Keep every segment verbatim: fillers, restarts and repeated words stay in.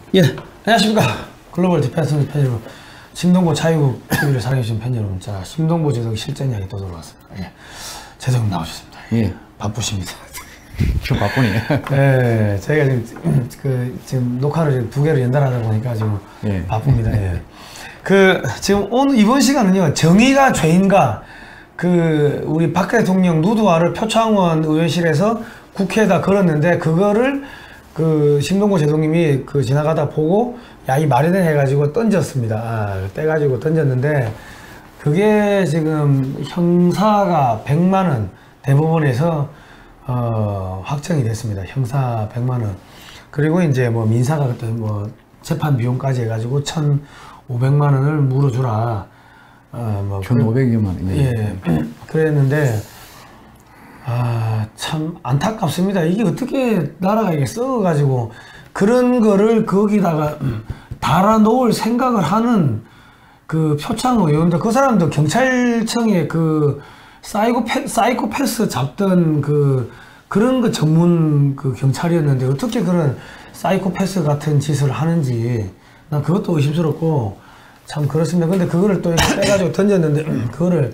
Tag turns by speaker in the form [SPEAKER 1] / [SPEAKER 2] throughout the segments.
[SPEAKER 1] 예, 안녕하십니까. 글로벌 디펜스 팬 여러분, 심동보 자유국 티비를 사랑해주신 팬 여러분, 자, 심동보 재석 실전 이야기 또 들어왔습니다. 예, 재석 나오셨습니다.
[SPEAKER 2] 예,
[SPEAKER 1] 바쁘십니다.
[SPEAKER 2] 좀 바쁘네요.
[SPEAKER 1] 예, 저희가 지금 그 지금 녹화를 지금 두 개를 연달하다 보니까 지금
[SPEAKER 2] 예.
[SPEAKER 1] 바쁩니다. 예. 그 지금 오늘 이번 시간은요, 정의가 죄인가, 그 우리 박 대통령 누드화를 표창원 의원실에서 국회에다 걸었는데 그거를 그 심동보 재동님이 그 지나가다 보고 야, 이 말이 되네 해가지고 던졌습니다. 아, 떼가지고 던졌는데 그게 지금 형사가 백만 원 대법원에서 어, 확정이 됐습니다. 형사 백만 원. 그리고 이제 뭐 민사가 그때 뭐 재판 비용까지 해가지고 천오백만 원을 물어주라. 어, 뭐
[SPEAKER 2] 천오백여만 원.
[SPEAKER 1] 예. 그랬는데 아, 참 안타깝습니다. 이게 어떻게 나라가 이게 썩어가지고 그런 거를 거기다가 달아 놓을 생각을 하는 그 표창 의원들, 그 사람도 경찰청에 그 사이코패, 사이코패스 잡던 그 그런 거 전문 그 경찰이었는데 어떻게 그런 사이코패스 같은 짓을 하는지 난 그것도 의심스럽고 참 그렇습니다. 근데 그거를 또 이렇게 빼가지고 던졌는데 그거를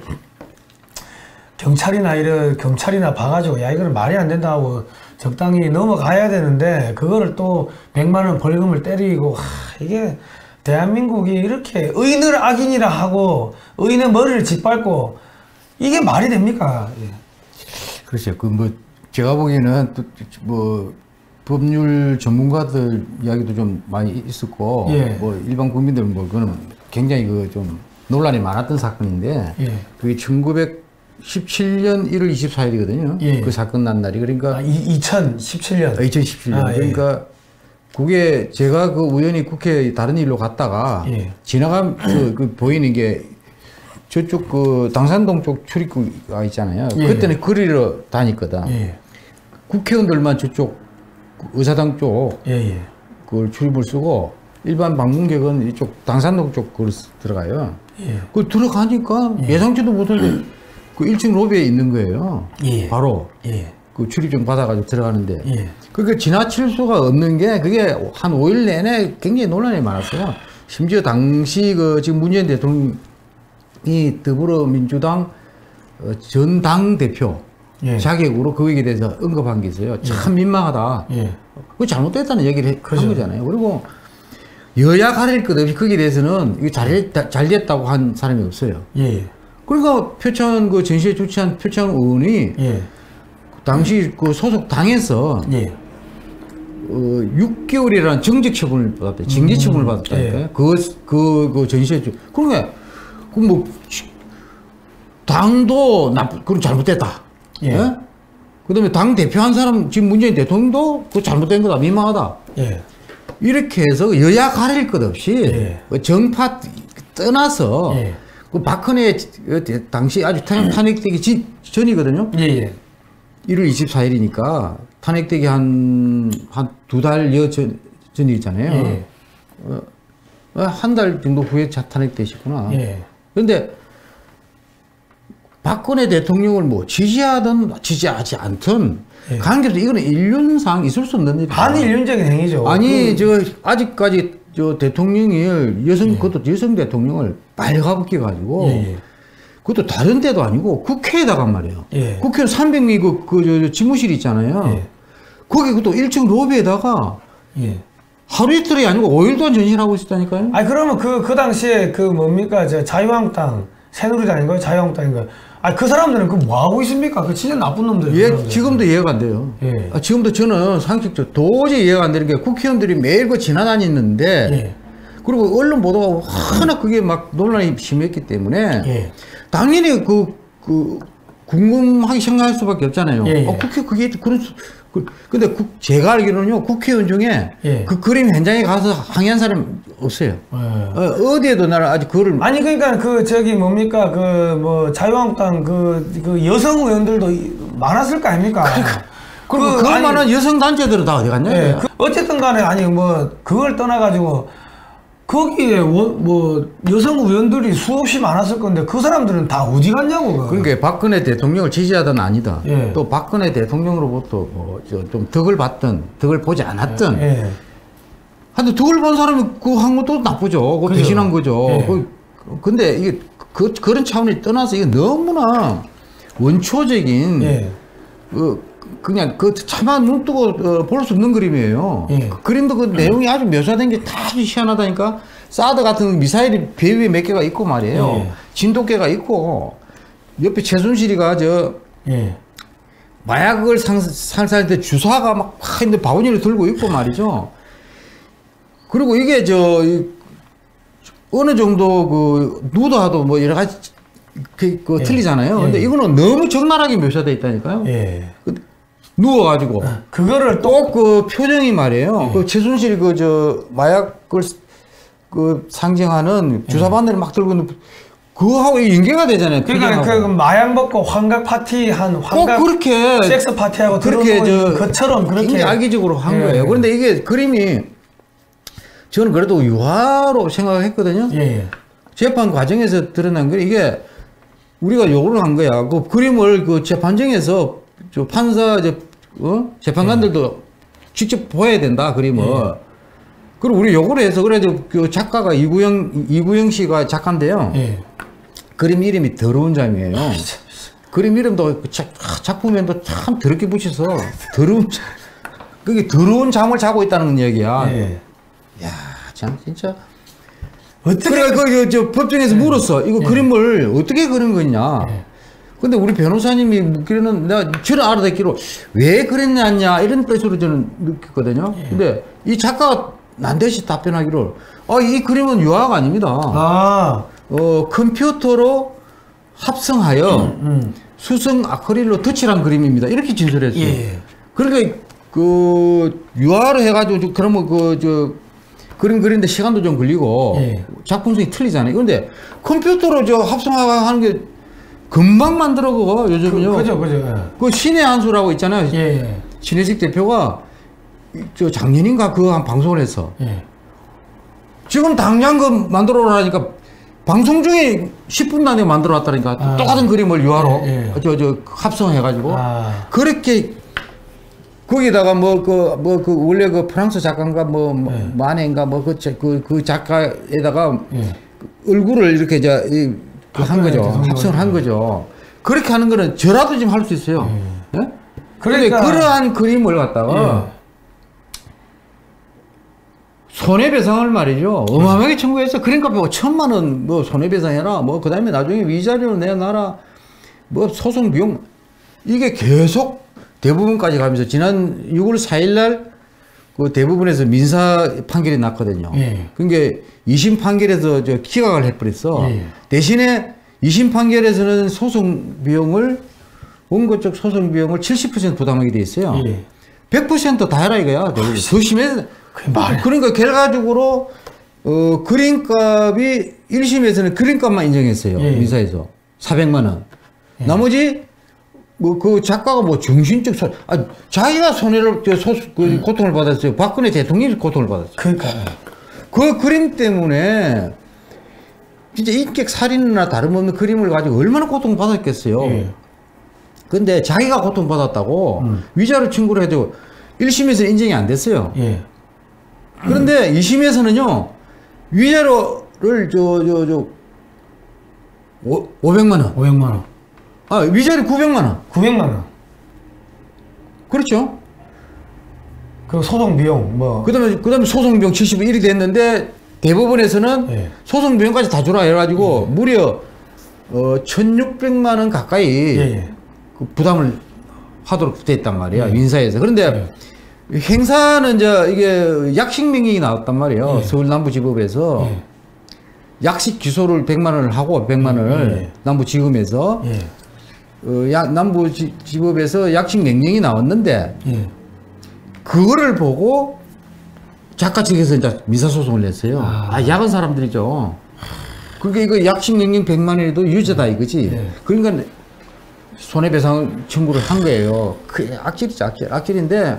[SPEAKER 1] 경찰이나 이런 경찰이나 봐가지고 야 이거는 말이 안 된다 하고 적당히 넘어가야 되는데 그거를 또 백만 원 벌금을 때리고 하, 이게 대한민국이 이렇게 의인을 악인이라 하고 의인의 머리를 짓밟고 이게 말이 됩니까? 예.
[SPEAKER 2] 그렇죠. 그 뭐 제가 보기에는 또 뭐 법률 전문가들 이야기도 좀 많이 있었고
[SPEAKER 1] 예.
[SPEAKER 2] 뭐 일반 국민들 뭐 그거는 굉장히 그 좀 논란이 많았던 사건인데
[SPEAKER 1] 예.
[SPEAKER 2] 그게 천구백십칠 년 일월 이십사일이거든요.
[SPEAKER 1] 예.
[SPEAKER 2] 그 사건 난 날이 그러니까
[SPEAKER 1] 아, 이천십칠 년.
[SPEAKER 2] 아, 이천십칠 년.
[SPEAKER 1] 아, 예.
[SPEAKER 2] 그러니까 그게 제가 그 우연히 국회에 다른 일로 갔다가
[SPEAKER 1] 예.
[SPEAKER 2] 지나가면 그, 그 보이는 게 저쪽 그 당산동 쪽 출입구가 있잖아요.
[SPEAKER 1] 예.
[SPEAKER 2] 그때는 거리로 다녔거든.
[SPEAKER 1] 예.
[SPEAKER 2] 국회의원들만 저쪽 의사당 쪽
[SPEAKER 1] 예, 예.
[SPEAKER 2] 그걸 출입을 쓰고 일반 방문객은 이쪽 당산동 쪽 그걸 들어가요.
[SPEAKER 1] 예.
[SPEAKER 2] 그 들어가니까
[SPEAKER 1] 예.
[SPEAKER 2] 예상치도 못할 그 일 층 로비에 있는 거예요.
[SPEAKER 1] 예.
[SPEAKER 2] 바로
[SPEAKER 1] 예.
[SPEAKER 2] 그 출입증 받아가지고 들어가는데.
[SPEAKER 1] 예.
[SPEAKER 2] 그게 지나칠 수가 없는 게 그게 한 오 일 내내 굉장히 논란이 많았어요. 심지어 당시 그 지금 문재인 대통령이 더불어민주당 전 당대표
[SPEAKER 1] 예.
[SPEAKER 2] 자격으로 거기에 대해서 언급한 게 있어요. 참 민망하다.
[SPEAKER 1] 예.
[SPEAKER 2] 그 잘못됐다는 얘기를 한
[SPEAKER 1] 그렇죠.
[SPEAKER 2] 거잖아요. 그리고 여야 가릴 것 없이 거기에 대해서는 이게 잘, 잘 됐다고 한 사람이 없어요.
[SPEAKER 1] 예.
[SPEAKER 2] 그러니까 표창 그 전시회 주최한 표창 의원이
[SPEAKER 1] 예.
[SPEAKER 2] 당시 그 소속 당에서
[SPEAKER 1] 예.
[SPEAKER 2] 어, 육 개월이라는 정직 처분을 받았대. 징계 처분을
[SPEAKER 1] 음,
[SPEAKER 2] 받았다니까요.
[SPEAKER 1] 예.
[SPEAKER 2] 그, 그, 그 전시회 주. 그러니까, 그 뭐, 당도 나쁘, 그건 잘못됐다.
[SPEAKER 1] 예.
[SPEAKER 2] 예? 그 다음에 당 대표 한 사람, 지금 문재인 대통령도 그 잘못된 거다. 민망하다.
[SPEAKER 1] 예.
[SPEAKER 2] 이렇게 해서 여야 가릴 것 없이
[SPEAKER 1] 예.
[SPEAKER 2] 그 정파 떠나서
[SPEAKER 1] 예.
[SPEAKER 2] 그 박근혜 당시 아주 탄핵되기 지, 전이거든요.
[SPEAKER 1] 예. 예.
[SPEAKER 2] 일월 이십사일이니까 탄핵되기 한, 한 두 달여 전, 전이잖아요.
[SPEAKER 1] 예.
[SPEAKER 2] 어, 한 달 정도 후에 탄핵되시구나.
[SPEAKER 1] 예.
[SPEAKER 2] 그런데 박근혜 대통령을 뭐 지지하든 지지하지 않든
[SPEAKER 1] 예.
[SPEAKER 2] 관계없이 이거는 인륜상 있을 수 없는 일이다.
[SPEAKER 1] 반인륜적인 행위죠.
[SPEAKER 2] 아니,
[SPEAKER 1] 그,
[SPEAKER 2] 저, 아직까지 저 대통령을 여성, 예. 그것도 여성 대통령을 빨가벗겨 가지고
[SPEAKER 1] 예. 예.
[SPEAKER 2] 그것도 다른 데도 아니고 국회에다가 말이에요.
[SPEAKER 1] 예.
[SPEAKER 2] 국회 삼백 미 그, 그, 저, 저 집무실 있잖아요.
[SPEAKER 1] 예.
[SPEAKER 2] 거기 그것도 일 층 로비에다가
[SPEAKER 1] 예.
[SPEAKER 2] 하루 이틀이 아니고 오 일도 전시하고 있었다니까요.
[SPEAKER 1] 아니, 그러면 그, 그 당시에 그 뭡니까, 저 자유한국당, 새누리당인가요? 자유한국당인가요? 아니, 그 사람들은 그 뭐 하고 있습니까? 그 진짜 나쁜 놈들.
[SPEAKER 2] 예, 지금도 이해가 안 돼요.
[SPEAKER 1] 예.
[SPEAKER 2] 아, 지금도 저는 상식적으로 도저히 이해가 안 되는 게 국회의원들이 매일 그 지나다니는데
[SPEAKER 1] 예.
[SPEAKER 2] 그리고 언론 보도가 하나 그게 막 논란이 심했기 때문에
[SPEAKER 1] 예.
[SPEAKER 2] 당연히 그, 그, 궁금하게 생각할 수밖에 없잖아요.
[SPEAKER 1] 예, 예.
[SPEAKER 2] 어, 국회 그게 그런 수, 그, 근데 국, 제가 알기로는요, 국회의원 중에
[SPEAKER 1] 예.
[SPEAKER 2] 그 그림 현장에 가서 항의한 사람 없어요.
[SPEAKER 1] 예.
[SPEAKER 2] 어, 어디에도 나는 아직 그거를.
[SPEAKER 1] 아니, 그러니까 그, 저기 뭡니까, 그, 뭐, 자유한국당 그, 그 여성 의원들도 많았을 거 아닙니까?
[SPEAKER 2] 그리고
[SPEAKER 1] 그,
[SPEAKER 2] 그만한
[SPEAKER 1] 아니,
[SPEAKER 2] 여성 단체들은 다 어디 갔냐?
[SPEAKER 1] 예. 그, 어쨌든 간에, 아니, 뭐, 그걸 떠나가지고, 거기에 원, 뭐 여성 의원들이 수없이 많았을 건데 그 사람들은 다 어디 갔냐고. 그거.
[SPEAKER 2] 그러니까 박근혜 대통령을 지지하든 아니다.
[SPEAKER 1] 예.
[SPEAKER 2] 또 박근혜 대통령으로부터 뭐 좀 덕을 받든 덕을 보지 않았든
[SPEAKER 1] 예.
[SPEAKER 2] 근데 덜 본 사람이 그 한 것도 나쁘죠. 그 배신한 거죠.
[SPEAKER 1] 예.
[SPEAKER 2] 그, 근데 이게 그, 그런 차원을 떠나서 이게 너무나 원초적인
[SPEAKER 1] 예.
[SPEAKER 2] 그 그냥 그 차마 눈 뜨고 어, 볼 수 없는 그림이에요.
[SPEAKER 1] 예.
[SPEAKER 2] 그 그림도 그 내용이 아주 묘사된 게 다 아주 희한하다니까. 사드 같은 미사일이 배 위에 몇 개가 있고 말이에요.
[SPEAKER 1] 예.
[SPEAKER 2] 진돗개가 있고 옆에 최순실이가 저
[SPEAKER 1] 예.
[SPEAKER 2] 마약을 상, 살살 때 주사가 막 확 있는데 바구니를 들고 있고 말이죠. 그리고 이게 저 이, 어느 정도 그 누드하도 뭐 여러 가지 그, 그
[SPEAKER 1] 예.
[SPEAKER 2] 틀리잖아요.
[SPEAKER 1] 예.
[SPEAKER 2] 근데 이거는 너무 적나라하게 묘사돼 있다니까요.
[SPEAKER 1] 예.
[SPEAKER 2] 그, 누워가지고
[SPEAKER 1] 그거를 또
[SPEAKER 2] 또 그 표정이 말이에요. 그 최순실이 그 저 마약을 그 상징하는 주사 바늘을 막 들고 있는 그거하고 연계가 되잖아요.
[SPEAKER 1] 그러니까 그 마약 먹고 환각 파티 한 환각
[SPEAKER 2] 꼭 그렇게
[SPEAKER 1] 섹스 파티하고
[SPEAKER 2] 그렇게
[SPEAKER 1] 들어놓은
[SPEAKER 2] 저
[SPEAKER 1] 것처럼 그렇게
[SPEAKER 2] 굉장히 악의적으로 한
[SPEAKER 1] 예.
[SPEAKER 2] 거예요. 그런데 이게 그림이 저는 그래도 유화로 생각했거든요.
[SPEAKER 1] 예.
[SPEAKER 2] 재판 과정에서 드러난 거 이게 우리가 요구를 한 거야. 그 그림을 그 재판정에서 저 판사 저 어? 재판관들도 직접 보여야 된다 그림을.
[SPEAKER 1] 예.
[SPEAKER 2] 그리고 우리 요구를 해서 그래도 그 작가가 이구영 이구영 씨가 작가인데요.
[SPEAKER 1] 예.
[SPEAKER 2] 그림 이름이 더러운 잠이에요. 그림 이름도 그 작, 작품 이름도 참 더럽게 붙여서 더러운 잠. 그게 더러운 잠을 자고 있다는 얘기야.
[SPEAKER 1] 예.
[SPEAKER 2] 야, 참 진짜.
[SPEAKER 1] 어떻게
[SPEAKER 2] 그래 그 저 법정에서
[SPEAKER 1] 예.
[SPEAKER 2] 물었어. 이거
[SPEAKER 1] 예.
[SPEAKER 2] 그림을 어떻게 그린 거냐.
[SPEAKER 1] 예.
[SPEAKER 2] 근데 우리 변호사님이 묻기로는 내가 저는 알아듣기로 왜 그랬냐 이런 뜻으로 저는 느꼈거든요.
[SPEAKER 1] 예.
[SPEAKER 2] 근데 이 작가가 난데시 답변하기를 아, 이 그림은 유화가 아닙니다.
[SPEAKER 1] 아.
[SPEAKER 2] 어, 컴퓨터로 합성하여
[SPEAKER 1] 음, 음.
[SPEAKER 2] 수성 아크릴로 덧칠한 그림입니다. 이렇게 진술했어요.
[SPEAKER 1] 예.
[SPEAKER 2] 그러니까 그 유화로 해가지고 그러면 그 저 그림 그리는데 시간도 좀 걸리고
[SPEAKER 1] 예.
[SPEAKER 2] 작품성이 틀리잖아요. 그런데 컴퓨터로 저 합성하는 게 금방 만들어 그거 요즘은요.
[SPEAKER 1] 그, 그죠, 그죠.
[SPEAKER 2] 그 신의 한 수라고 있잖아요.
[SPEAKER 1] 예. 예.
[SPEAKER 2] 신혜식 대표가 저 작년인가 그 한 방송을 했어.
[SPEAKER 1] 예.
[SPEAKER 2] 지금 당장 그 만들어 오라니까 방송 중에 십 분 안에 만들어 놨다니까.
[SPEAKER 1] 아.
[SPEAKER 2] 똑같은 그림을 유화로
[SPEAKER 1] 예, 예.
[SPEAKER 2] 저 저 합성해가지고
[SPEAKER 1] 아.
[SPEAKER 2] 그렇게 거기다가 뭐 그 뭐 그 원래 그 프랑스 작가인가 뭐
[SPEAKER 1] 예.
[SPEAKER 2] 마네인가 뭐 그 그 그 작가에다가
[SPEAKER 1] 예.
[SPEAKER 2] 얼굴을 이렇게 저한 거죠.
[SPEAKER 1] 바꿔야지,
[SPEAKER 2] 합성을 한 거죠. 그렇게 하는 거는 저라도 지금 할 수 있어요. 예? 그런데
[SPEAKER 1] 그러니까-
[SPEAKER 2] 그러한 그림을 갖다가
[SPEAKER 1] 예.
[SPEAKER 2] 손해배상을 말이죠. 어마어마하게 청구해서 그러니까 뭐 천만 원 뭐 손해배상해라. 뭐 그다음에 나중에 위자료를 내놔라. 뭐 소송 비용 이게 계속 대부분까지 가면서 지난 유월 사일 날 그 대부분에서 민사 판결이 났거든요.
[SPEAKER 1] 예.
[SPEAKER 2] 그러니까 이심 판결에서 저 기각을 해버렸어.
[SPEAKER 1] 예.
[SPEAKER 2] 대신에 이심 판결에서는 소송 비용을 원고 쪽 소송 비용을 칠십 퍼센트 부담하게 돼 있어요.
[SPEAKER 1] 예.
[SPEAKER 2] 백 퍼센트 다 해라 이거야. 더 심해서.
[SPEAKER 1] 그게 말이야.
[SPEAKER 2] 그러니까 결과적으로 어, 그림값이 일 심에서는 그림값만 인정했어요.
[SPEAKER 1] 예.
[SPEAKER 2] 민사에서 사백만 원. 나머지 뭐 그 작가가 뭐 정신적 손, 아 자기가 손해를 저 소, 그 고통을 받았어요. 박근혜 대통령이 고통을 받았어요.
[SPEAKER 1] 그러니까.
[SPEAKER 2] 그 그림 때문에 진짜 인격 살인이나 다름없는 그림을 가지고 얼마나 고통받았겠어요.
[SPEAKER 1] 예.
[SPEAKER 2] 근데 자기가 고통받았다고
[SPEAKER 1] 음.
[SPEAKER 2] 위자료 청구를 해도 일 심에서 인정이 안 됐어요.
[SPEAKER 1] 예.
[SPEAKER 2] 그런데 이 심에서는요, 위자료를 저, 저, 저, 오, 오백만 원.
[SPEAKER 1] 오백만 원.
[SPEAKER 2] 아, 위자료 구백만 원.
[SPEAKER 1] 구백만 원.
[SPEAKER 2] 그렇죠.
[SPEAKER 1] 그 소송 비용 뭐.
[SPEAKER 2] 그 다음에, 그 다음에 소송비용 칠십일이 됐는데, 대법원에서는
[SPEAKER 1] 예.
[SPEAKER 2] 소송비용까지 다 주라 해가지고, 무려, 어, 천육백만 원 가까이
[SPEAKER 1] 예. 예.
[SPEAKER 2] 그 부담을 하도록 돼 있단 말이야,
[SPEAKER 1] 예.
[SPEAKER 2] 민사에서. 그런데 행사는 이제 이게 약식 명령이 나왔단 말이에요.
[SPEAKER 1] 예.
[SPEAKER 2] 서울 남부지법에서.
[SPEAKER 1] 예.
[SPEAKER 2] 약식 기소를 백만 원을 하고 백만 원을
[SPEAKER 1] 예.
[SPEAKER 2] 남부지검에서
[SPEAKER 1] 예.
[SPEAKER 2] 어, 야, 남부지법에서 약식 명령이 나왔는데
[SPEAKER 1] 예.
[SPEAKER 2] 그거를 보고 작가 측에서 이제 민사소송을 냈어요.
[SPEAKER 1] 아.
[SPEAKER 2] 아, 야간 사람들이죠. 그게 이거 약식 명령 백만 원에도 유죄다 이거지.
[SPEAKER 1] 예.
[SPEAKER 2] 그러니까 손해배상 청구를 한 거예요. 그 악질이죠, 악질. 악질인데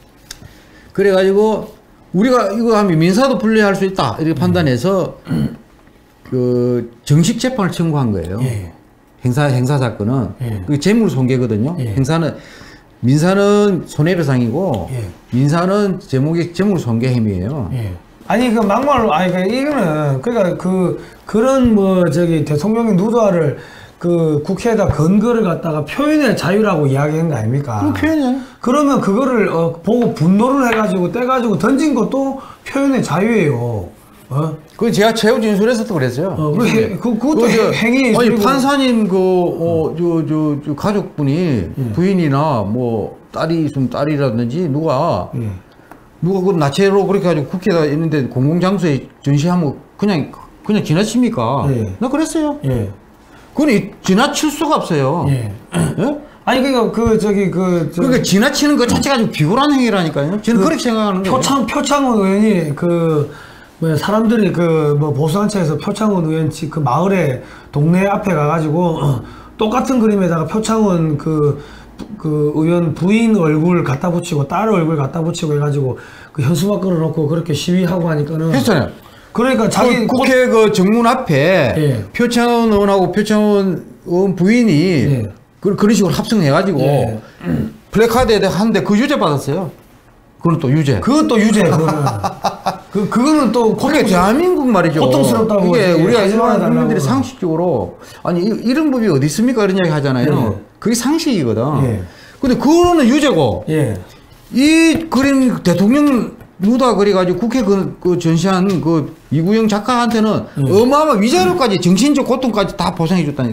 [SPEAKER 2] 그래가지고 우리가 이거 하면 민사도 불리할 수 있다 이렇게 판단해서 그 정식 재판을 청구한 거예요.
[SPEAKER 1] 예.
[SPEAKER 2] 행사 행사 사건은
[SPEAKER 1] 예.
[SPEAKER 2] 그 재물 손괴거든요.
[SPEAKER 1] 예.
[SPEAKER 2] 행사는 민사는 손해배상이고
[SPEAKER 1] 예.
[SPEAKER 2] 민사는 제목이 재물손괴 혐의예요.
[SPEAKER 1] 예. 아니 그 막말로 아니 그 이거는 그러니까 그 그런 뭐 저기 대통령의 누드화를 그 국회에다 근거를 갖다가 표현의 자유라고 이야기한 거 아닙니까?
[SPEAKER 2] 그 표현이야.
[SPEAKER 1] 그러면 그거를 어, 보고 분노를 해가지고 떼가지고 던진 것도 표현의 자유예요. 어?
[SPEAKER 2] 그 제가 최후 진술에서도 그랬어요.
[SPEAKER 1] 어, 그, 해, 그 그것도 그 저, 행위.
[SPEAKER 2] 아니 판사님 그어저저 저, 저 가족분이
[SPEAKER 1] 예.
[SPEAKER 2] 부인이나 뭐 딸이 있으면 딸이라든지 누가
[SPEAKER 1] 예.
[SPEAKER 2] 누가 그 나체로 그렇게 가지고 국회에다 있는데 공공장소에 전시하면 그냥 그냥 지나칩니까?
[SPEAKER 1] 예.
[SPEAKER 2] 나 그랬어요.
[SPEAKER 1] 예.
[SPEAKER 2] 그건 지나칠 수가 없어요.
[SPEAKER 1] 예.
[SPEAKER 2] 예?
[SPEAKER 1] 아니 그러니까 그 저기 그 저,
[SPEAKER 2] 그러니까 지나치는 것 자체가 좀 비굴한 행위라니까요. 저는
[SPEAKER 1] 그
[SPEAKER 2] 그렇게 생각하는 거예요.
[SPEAKER 1] 표창 표창원 의원이 그 뭐 사람들이 그 뭐 보수단체에서 표창원 의원 집 그 마을에 동네 앞에 가가지고 어, 똑같은 그림에다가 표창원 그, 그 의원 부인 얼굴 갖다 붙이고 딸 얼굴 갖다 붙이고 해가지고 그 현수막 걸어놓고 그렇게 시위하고 하니까는
[SPEAKER 2] 했잖아요.
[SPEAKER 1] 그러니까 자기
[SPEAKER 2] 그 국회 그 정문 앞에
[SPEAKER 1] 예.
[SPEAKER 2] 표창원 의원하고 표창원 의원 부인이
[SPEAKER 1] 예.
[SPEAKER 2] 그, 그런 식으로 합성해가지고
[SPEAKER 1] 예.
[SPEAKER 2] 플래카드에 하는데 그 유죄 받았어요. 그건 또 유죄.
[SPEAKER 1] 그것도 유죄. 그거는 그 그거는 또
[SPEAKER 2] 그게 대한민국 말이죠.
[SPEAKER 1] 고통스럽다고
[SPEAKER 2] 이게 우리가 일반
[SPEAKER 1] 해달라고.
[SPEAKER 2] 국민들이 상식적으로 아니 이, 이런 법이 어디 있습니까 이런 이야기 하잖아요.
[SPEAKER 1] 예.
[SPEAKER 2] 그게 상식이거든.
[SPEAKER 1] 예.
[SPEAKER 2] 근데 그거는 유죄고
[SPEAKER 1] 예.
[SPEAKER 2] 이 그림 대통령 누다 그래가지고 국회 그, 그 전시한 그 이구영 작가한테는
[SPEAKER 1] 예.
[SPEAKER 2] 어마어마한 위자료까지 정신적 고통까지 다 보상해 줬다니.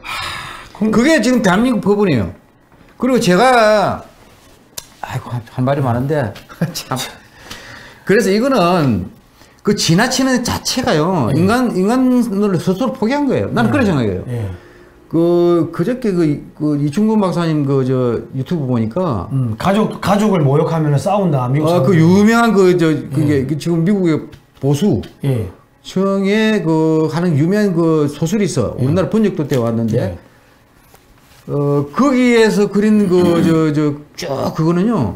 [SPEAKER 2] 그게 지금 대한민국 법원이에요. 그리고 제가 아이고 한 말이 많은데 참. 그래서 이거는 그 지나치는 자체가요
[SPEAKER 1] 예.
[SPEAKER 2] 인간 인간을 스스로 포기한 거예요. 나는
[SPEAKER 1] 예.
[SPEAKER 2] 그렇게 생각해요.
[SPEAKER 1] 예.
[SPEAKER 2] 그 그저께 그, 그 이충근 박사님 그 저 유튜브 보니까
[SPEAKER 1] 음, 가족 가족을 모욕하면 싸운다 미국.
[SPEAKER 2] 아, 그 유명한 그 저 그게 그 지금 미국의 보수
[SPEAKER 1] 예.
[SPEAKER 2] 청에 그 하는 유명한 그 소설이 있어. 우리나라 번역도 되어 왔는데
[SPEAKER 1] 예.
[SPEAKER 2] 어 거기에서 그린 그 저 저 쭉 그거는요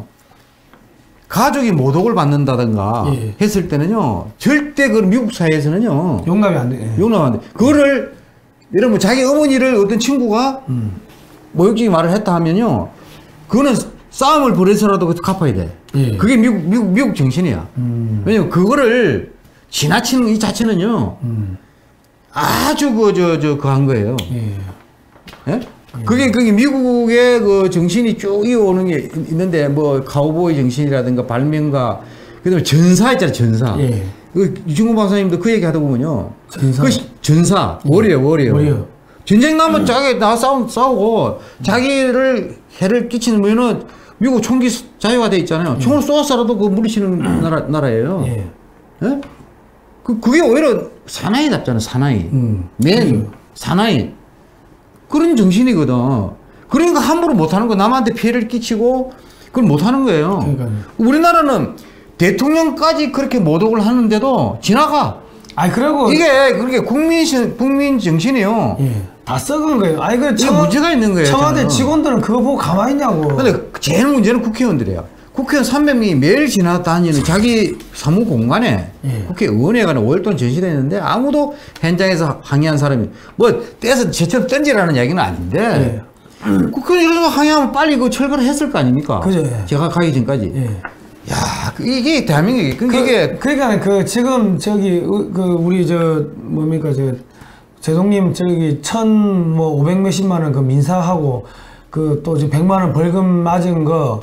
[SPEAKER 2] 가족이 모독을 받는다든가
[SPEAKER 1] 예.
[SPEAKER 2] 했을 때는요 절대 그 미국 사회에서는요
[SPEAKER 1] 용납이 안 돼. 예.
[SPEAKER 2] 용납 안 돼. 그거를 여러분 자기 어머니를 어떤 친구가
[SPEAKER 1] 음.
[SPEAKER 2] 모욕적인 말을 했다 하면요 그거는 싸움을 벌여서라도 갚아야 돼.
[SPEAKER 1] 예.
[SPEAKER 2] 그게 미국 미국 미국 정신이야.
[SPEAKER 1] 음.
[SPEAKER 2] 왜냐면 그거를 지나치는 이 자체는요
[SPEAKER 1] 음.
[SPEAKER 2] 아주 그 저 저 그 한 거예요.
[SPEAKER 1] 예.
[SPEAKER 2] 예? 그게 그게 미국의 그 정신이 쭉 이어오는 게 있는데 뭐 카우보이 정신이라든가 발명가 그다음에 전사 있잖아요 전사.
[SPEAKER 1] 예.
[SPEAKER 2] 그 이중근 박사님도 그 얘기 하다 보면요.
[SPEAKER 1] 전사.
[SPEAKER 2] 그 시- 전사 월이에요 월이에요.
[SPEAKER 1] 월이요.
[SPEAKER 2] 전쟁 나면 자기 나 싸우 싸우고 자기를 해를 끼치는 뭐는 미국 총기 자유화 돼 있잖아요. 총을 쏘아서라도 그 물리치는 나라 나라예요.
[SPEAKER 1] 예.
[SPEAKER 2] 예? 그 그게 오히려 사나이답잖아요 사나이.
[SPEAKER 1] 음.
[SPEAKER 2] 맨
[SPEAKER 1] 음.
[SPEAKER 2] 사나이. 그런 정신이거든. 그러니까 함부로 못하는 거 남한테 피해를 끼치고 그걸 못하는 거예요.
[SPEAKER 1] 그러니까요.
[SPEAKER 2] 우리나라는 대통령까지 그렇게 모독을 하는데도 지나가.
[SPEAKER 1] 아니 그리고
[SPEAKER 2] 이게 그렇게 국민 신- 국민 정신이요.
[SPEAKER 1] 예. 다 썩은 거예요. 아니 그
[SPEAKER 2] 이게
[SPEAKER 1] 청와-
[SPEAKER 2] 문제가 있는 거예요.
[SPEAKER 1] 청와대
[SPEAKER 2] 저는.
[SPEAKER 1] 직원들은 그거 보고 가만히 있냐고.
[SPEAKER 2] 근데 제일 문제는 국회의원들이야. 국회의원 삼백 명이 매일 지나다니는 자기 사무 공간에
[SPEAKER 1] 예.
[SPEAKER 2] 국회의원회관에 월동 전시되어 있는데 아무도 현장에서 항의한 사람이 뭐 떼서 제처럼 던지라는 이야기는 아닌데
[SPEAKER 1] 예.
[SPEAKER 2] 국회의원 항의하면 빨리 그 철거를 했을 거 아닙니까?
[SPEAKER 1] 그죠, 예.
[SPEAKER 2] 제가 가기 전까지.
[SPEAKER 1] 예.
[SPEAKER 2] 야, 그 이게 대한민국이 그,
[SPEAKER 1] 그,
[SPEAKER 2] 이게
[SPEAKER 1] 그러니까 그 지금 저기 의- 그 우리 저 뭡니까 저 제동님 저기 천 뭐 오백 몇십만 원 그 민사하고 그 또 저 백만 원 벌금 맞은 거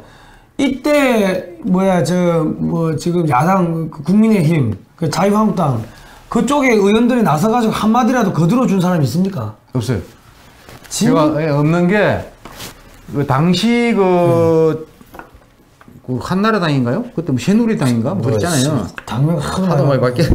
[SPEAKER 1] 이때 뭐야 저 뭐 지금 야당 그 국민의힘 그 자유한국당 그쪽에 의원들이 나서가지고 한마디라도 거들어 준 사람이 있습니까?
[SPEAKER 2] 없어요.
[SPEAKER 1] 진-
[SPEAKER 2] 제가 예, 없는 게 그 당시 그, 그 한나라당인가요? 그때 뭐 새누리당인가? 뭐 그랬잖아요.
[SPEAKER 1] 당면 하도
[SPEAKER 2] 하도 많이
[SPEAKER 1] 많이
[SPEAKER 2] 밖에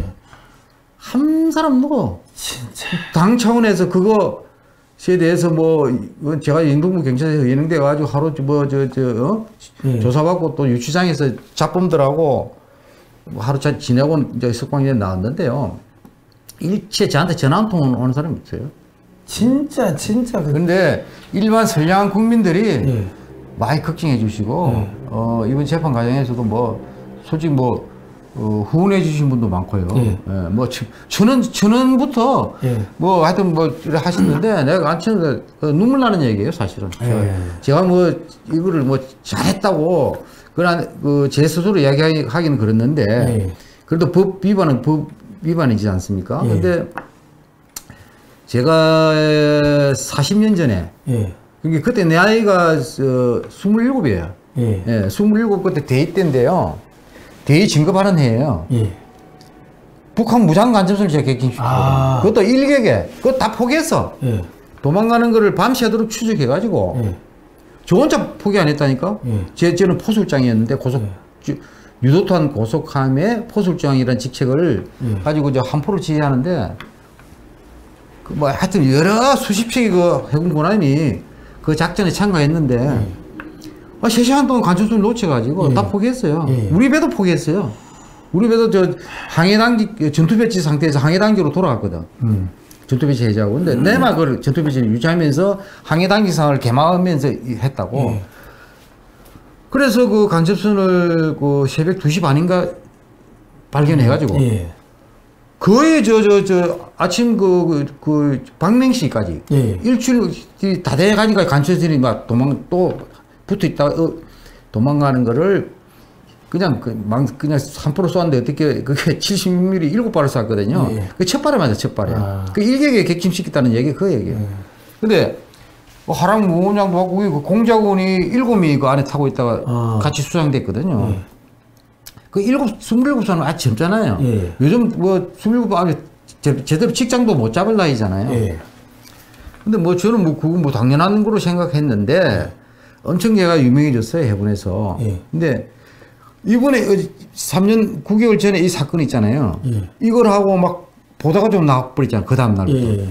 [SPEAKER 2] 한 사람 누구?
[SPEAKER 1] 진짜
[SPEAKER 2] 당 차원에서 그거에 대해서 뭐 이건 제가 영등포 경찰서에 연행돼 가지고 하루 뭐 저 저 어?
[SPEAKER 1] 예.
[SPEAKER 2] 조사받고 또 유치장에서 잡범들하고 뭐 하루 잘 지내고 이제 석방에 나왔는데요. 일체 저한테 전화 한 통 오는 사람이 있어요.
[SPEAKER 1] 진짜 진짜 그
[SPEAKER 2] 근데 일반 선량한 국민들이
[SPEAKER 1] 예.
[SPEAKER 2] 많이 걱정해 주시고
[SPEAKER 1] 네.
[SPEAKER 2] 어 이번 재판 과정에서도 뭐 솔직히 뭐 어, 후원해 주신 분도 많고요.
[SPEAKER 1] 예.
[SPEAKER 2] 예, 뭐 천원 천원부터
[SPEAKER 1] 예.
[SPEAKER 2] 뭐 하여튼 뭐 하시는데 내가 안 치는데 눈물 나는 얘기예요, 사실은.
[SPEAKER 1] 예.
[SPEAKER 2] 제가 뭐 이거를 뭐 잘했다고 그런 그 제 스스로 이야기하기는 그랬는데
[SPEAKER 1] 예.
[SPEAKER 2] 그래도 법 위반은 법 위반이지 않습니까?
[SPEAKER 1] 예.
[SPEAKER 2] 근데 제가 사십 년 전에
[SPEAKER 1] 예.
[SPEAKER 2] 그게 그때 내 나이가 어, 스물일곱이에요.
[SPEAKER 1] 예.
[SPEAKER 2] 예, 스물일곱 그때 대위 때인데요. 대위 진급하는 해예요.
[SPEAKER 1] 예.
[SPEAKER 2] 북한 무장 간첩선을 제가 객행시켰거든요.
[SPEAKER 1] 아.
[SPEAKER 2] 그것도 일개개. 그거 다 포기했어.
[SPEAKER 1] 예.
[SPEAKER 2] 도망가는 거를 밤새도록 추적해가지고
[SPEAKER 1] 예.
[SPEAKER 2] 저 혼자 포기 안 했다니까.
[SPEAKER 1] 예.
[SPEAKER 2] 제, 저는 포술장이었는데 고속 주, 유도탄 고속함의 포술장이라는 직책을
[SPEAKER 1] 예.
[SPEAKER 2] 가지고 저 함포를 지휘하는데 그 뭐 하여튼 여러 수십 척의 그 해군 군함이 그 작전에 참가했는데
[SPEAKER 1] 예.
[SPEAKER 2] 아, 세 시간 동안 간첩선을 놓쳐가지고
[SPEAKER 1] 예.
[SPEAKER 2] 다 포기했어요.
[SPEAKER 1] 예.
[SPEAKER 2] 우리 배도 포기했어요. 우리 배도 저 항해 단기 전투 배치 상태에서 항해 단기로 돌아갔거든.
[SPEAKER 1] 음.
[SPEAKER 2] 전투 배치 해제하고 근데 음. 내막 그 전투 배치를 유지하면서 항해 단기 상을 개망하면서 했다고.
[SPEAKER 1] 예.
[SPEAKER 2] 그래서 그 간첩선을 그 새벽 두 시 반인가 발견해가지고
[SPEAKER 1] 예.
[SPEAKER 2] 거의 저 저 저 아침 그 그 그 박명시까지
[SPEAKER 1] 예.
[SPEAKER 2] 일주일이 다 돼가니까 간첩선이 막 도망 또 붙어 있다 어, 도망가는 거를 그냥 그망 그냥 삼 프로 쏘았는데 어떻게 그게 칠십 밀리미터 일곱 발을 쐈거든요.
[SPEAKER 1] 예.
[SPEAKER 2] 그 첫 발에 맞아 첫 발에.
[SPEAKER 1] 아.
[SPEAKER 2] 그 일개에 객침시켰다는 얘기 그 얘기예요.
[SPEAKER 1] 예.
[SPEAKER 2] 근데 뭐 하랑 무원장도 하고 그 공작원이 일곱 명이 그 안에 타고 있다가
[SPEAKER 1] 아.
[SPEAKER 2] 같이 수상됐거든요.
[SPEAKER 1] 예.
[SPEAKER 2] 그 일곱 스물일곱 살은 아직 젊잖아요.
[SPEAKER 1] 예.
[SPEAKER 2] 요즘 뭐 스물일곱 아직 제, 제대로 직장도 못 잡을 나이잖아요.
[SPEAKER 1] 예.
[SPEAKER 2] 근데 뭐 저는 뭐 그거 뭐 당연한 거로 생각했는데 엄청 얘가 유명해졌어요 해군에서.
[SPEAKER 1] 예.
[SPEAKER 2] 근데 이번에 삼 년 구 개월 전에 이 사건 있잖아요.
[SPEAKER 1] 예.
[SPEAKER 2] 이걸 하고 막 보다가 좀 나와버리잖아요. 그 다음 날부터.
[SPEAKER 1] 예.